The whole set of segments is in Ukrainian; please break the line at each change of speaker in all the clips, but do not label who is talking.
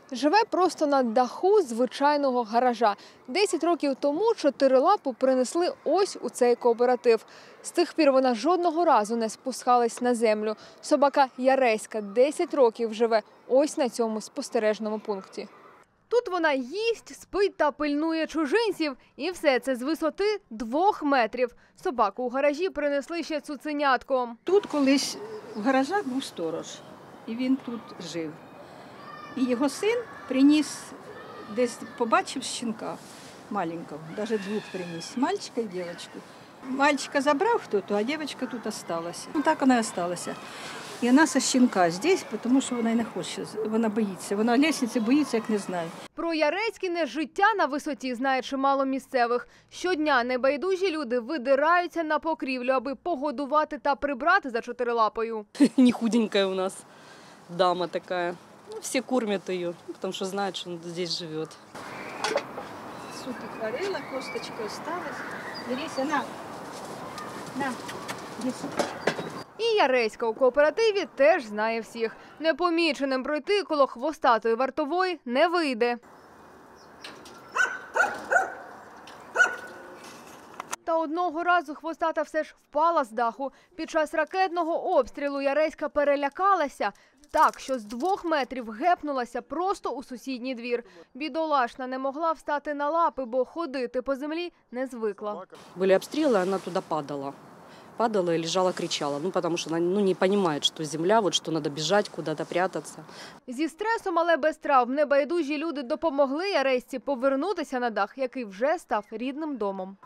Живе просто на даху звичайного гаража. 10 років тому чотирилапу принесли ось у цей кооператив. З тих пір вона жодного разу не спускалась на землю. Собака Яреська 10 років живе ось на цьому спостережному пункті. Тут вона їсть, спить та пильнує чужинців. І все це з висоти 2 метрів. Собаку у гаражі принесли ще цуценятком.
Тут колись в гаражах був сторож, і він тут жив. І його син приніс, десь побачив щенка маленького, навіть 2 приніс, мальчика і дівчинку. Мальчика забрав хтось, а дівчинка тут залишилася. Ну так вона і залишилася. І вона зі щенка здесь, тому що вона й не хоче, вона боїться. Вона лестниці боїться, як не знає.
Про Яреськіне життя на висоті знає чимало місцевих. Щодня небайдужі люди видираються на покрівлю, аби погодувати та прибрати за чотирилапою.
Не худенькая у нас дама такая. Ну, все кормят ее, потому что знают, что он здесь живет.
Суток варила, косточка осталась. Дивися, на, десь.
І Яреська у кооперативі теж знає всіх. Непоміченим пройти коло хвостатої вартової не вийде. Та одного разу хвостата все ж впала з даху. Під час ракетного обстрілу Яреська перелякалася так, що з 2 метрів гепнулася просто у сусідній двір. Бідолашна не могла встати на лапи, бо ходити по землі не звикла.
Были обстрелы, она туда падала. Падала и лежала, кричала. Ну, потому что она не понимает, что земля, вот что надо бежать, куда-то прятаться.
Зі стресом, але без травм, небайдужі люди допомогли Яреські повернутися на дах, який вже став рідним домом.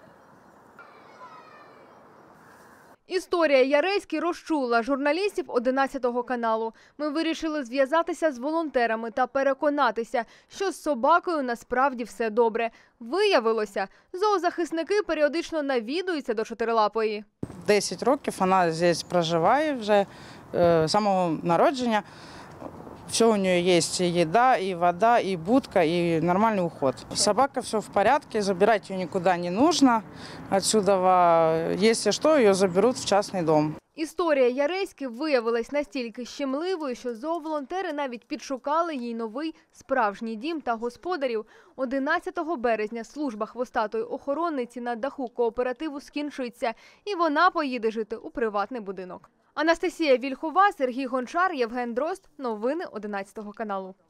Історія Яреськи розчула журналістів 11 каналу. Ми вирішили зв'язатися з волонтерами та переконатися, що з собакою насправді все добре. Виявилося, зоозахисники періодично навідуються до чотирилапої.
10 років вона тут проживає вже з самого народження. Все у нее есть, и еда, и вода, и будка, и нормальный уход. Собака все в порядке, забирать ее никуда не нужно. Отсюда, если что, ее заберут в частный дом.
Історія Яреськи виявилась настільки щемливою, що зооволонтери навіть підшукали їй новий справжній дім та господарів. 11 березня служба хвостатої охоронниці на даху кооперативу скінчиться, і вона поїде жити у приватний будинок. Анастасія Вільхова, Сергій Гончар, Євген Дрозд. Новини 11 каналу.